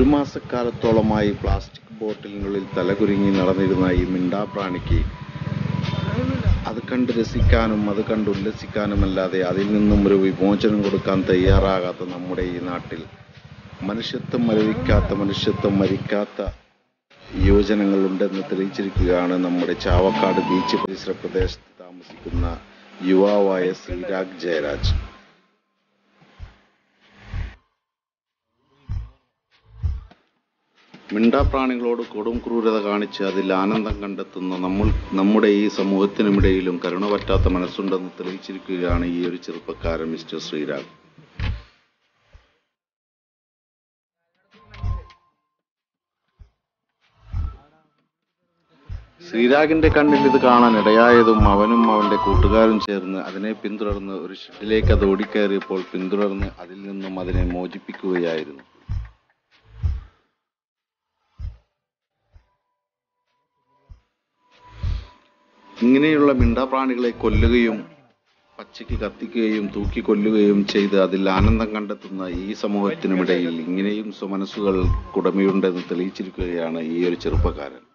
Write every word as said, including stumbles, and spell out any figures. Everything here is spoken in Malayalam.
ഒരു മാസക്കാലത്തോളമായി പ്ലാസ്റ്റിക് ബോട്ടിലിനുള്ളിൽ തലകുരുങ്ങി നടന്നിരുന്ന ഈ മിണ്ടാപ്രാണിക്ക് അത് കണ്ട് രസിക്കാനും അത് കണ്ട് ഉല്ലസിക്കാനുമല്ലാതെ അതിൽ നിന്നും ഒരു വിമോചനം കൊടുക്കാൻ തയ്യാറാകാത്ത നമ്മുടെ ഈ നാട്ടിൽ മനുഷ്യത്വം മരവിക്കാത്ത മനുഷ്യത്വം മരിക്കാത്ത യുവജനങ്ങൾ ഉണ്ടെന്ന് തെളിയിച്ചിരിക്കുകയാണ് നമ്മുടെ ചാവക്കാട് ബീച്ച് പരിസര പ്രദേശത്ത് താമസിക്കുന്ന യുവാവായ ശ്രീരാഗ് ജയരാജ്. മിണ്ടാപ്രാണികളോട് കൊടും ക്രൂരത കാണിച്ച് അതിൽ ആനന്ദം കണ്ടെത്തുന്ന നമ്മൾ നമ്മുടെ ഈ സമൂഹത്തിനുമിടയിലും കരുണ പറ്റാത്ത മനസ്സുണ്ടെന്ന് തെളിയിച്ചിരിക്കുകയാണ് ഈ ഒരു ചെറുപ്പക്കാരൻ മിസ്റ്റർ ശ്രീരാഗ്. ശ്രീരാഗിന്റെ കണ്ണിൽ ഇത് കാണാൻ ഇടയായതും അവനും അവന്റെ കൂട്ടുകാരും ചേർന്ന് അതിനെ പിന്തുടർന്ന് ഒരു ഷെഡിലേക്ക് അത് ഓടിക്കയറിയപ്പോൾ പിന്തുടർന്ന് അതിൽ നിന്നും അതിനെ മോചിപ്പിക്കുകയായിരുന്നു. ഇങ്ങനെയുള്ള മിണ്ടാപ്രാണികളെ കൊല്ലുകയും പച്ചയ്ക്ക് കത്തിക്കുകയും തൂക്കിക്കൊല്ലുകയും ചെയ്ത് അതിൽ ആനന്ദം കണ്ടെത്തുന്ന ഈ സമൂഹത്തിനുമിടയിൽ ഇങ്ങനെയും സ്വമനസ്സുകൾ കുടമയുണ്ടെന്ന് തെളിയിച്ചിരിക്കുകയാണ് ഈ ഒരു ചെറുപ്പക്കാരൻ.